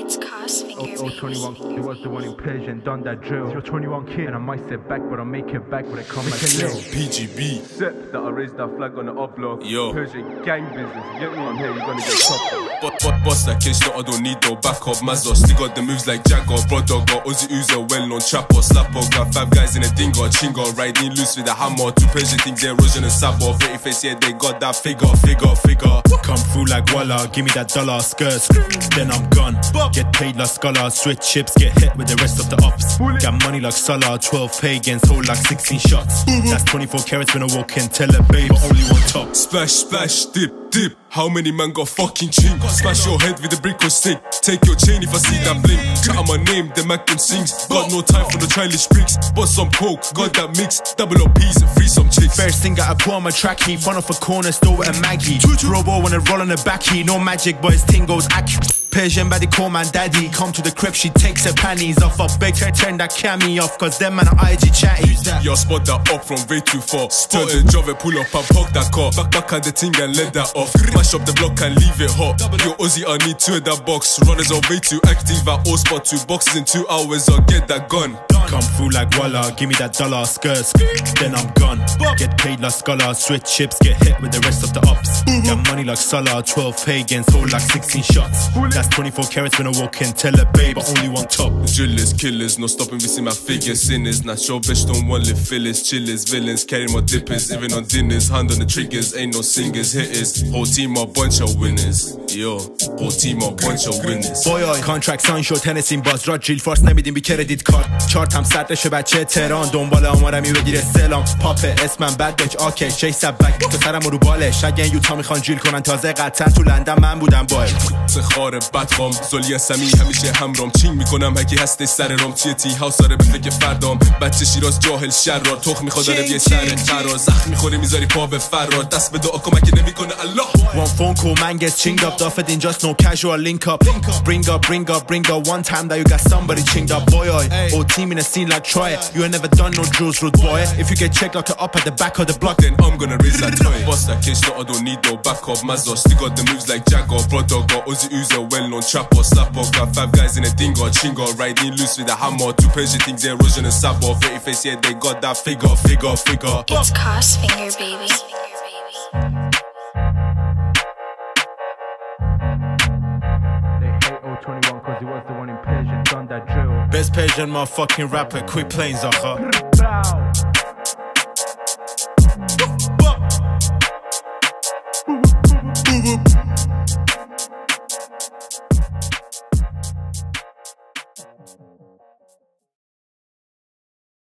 It's Cosfinger, baby. 21, he was the one in Persian, done that drill. You're 21 kid, and I might sit back, but I'll make it back when it comes like Yo, PGB. Set that I raised that flag on the up block. Yo. Persian gang business, you get me? I'm here, you're gonna get chopped. Boss that case, no, I don't need no backup. Mazda still got the moves like Jagger. Brother got Uzi Uzo, well-known trapper. Slapper, got 5 guys in a dingo. Chingo, riding loose with a hammer. 2 Persian think they're Russian and Sabo. Pretty face, yeah, they got that figure. Come through like Walla, give me that dollar, skirt, then I'm gone. Get paid like scholar, switch chips, get hit with the rest of the ops. Got money like Salah, 12 pagans, hold like 16 shots. That's 24 carats when I walk in, tell a babe, but only one top. Splash, splash, dip, dip. How many man got fucking chink? Smash your head with a brick or stick. Take your chain if I see that blink. Shout my name, the Mac them sings. Got no time for the childish freaks. Bust some coke, got that mix. Double up peas and free some chicks. First thing I put on my trackie, front of a corner store with a Maggie. Robo wanna roll on the backy, no magic, but his ting goes accurate. Persian baddie call man daddy, come to the crib, she takes her panties off. I beg her turn that cami off, cause them man are IG chatty. Yo, spot that up from way too far. Turn the job and pull up and park that car. Back at the thing and let that off. Mash up the block and leave it hot. Yo, Uzi, I need 2 in that box. Runners are way too active at all spot. 2 boxes in 2 hours, I'll get that gun. Come through like Walla, give me that dollar, skirt, then I'm gone. Get paid like scholar, switch chips, get hit with the rest of the ops. Got money like Salah, 12 pagans, hold like 16 shots. That's 24 carats when I walk in, tell a babe, but only one top. Drillers, killers, no stopping, we see my figures. Sinners, not sure bitch don't want live fillers. Chillers, villains, carry my dippers. Even on dinners, hand on the triggers. Ain't no singers, hitters. Whole team a bunch of winners. Yo, whole team a bunch of winners. Boy, contract sunshot تنسیم باز را جیل فارس نمیدیم بی کردیت کارت. چارت هم صدرش بچه تهران دنبال آمارمی بگیر سلام. پاپ اسمم بد بچ آکه شی سبک تو سرم رو بالش. اگه یوتا میخوان جیل کنن تازه قطعا تو لندن من بودم باید. سخار بدخام زلی سمی همیشه همرام چینگ میکنم هکی هسته سر رام چیه تی هاوس داره به فکر فردام. بچه شیراز جاهل شرار تخ میخواد داره یه سر قرار. زخم میخوری میذاری پا به فرار. دست به دعا کمک نمیکنه الله. One phone call man gets chinged up. Duff it in just no casual link up. Bring up one time that you got somebody chinged up. Boy, whole team in a scene like Troy. You ain't never done no drills, rude boy. If you get checked like up at the back of the block, then I'm gonna raise that toy. Boss that case, no, I don't need no backup. Mazda still got the moves like Jagger. Brother got Uzi Uzo, well-known trapper. Slapper, got 5 guys in a dingo. Chingo, riding loose with a hammer. 2 Persian think they're Russian and Sabo. Pretty face, yeah, they got that figure. It's Cosfinger, baby. They hate 021 cause he was the one in Persian, done that drill. best Persian motherfucking rapper, quick planes, Bow.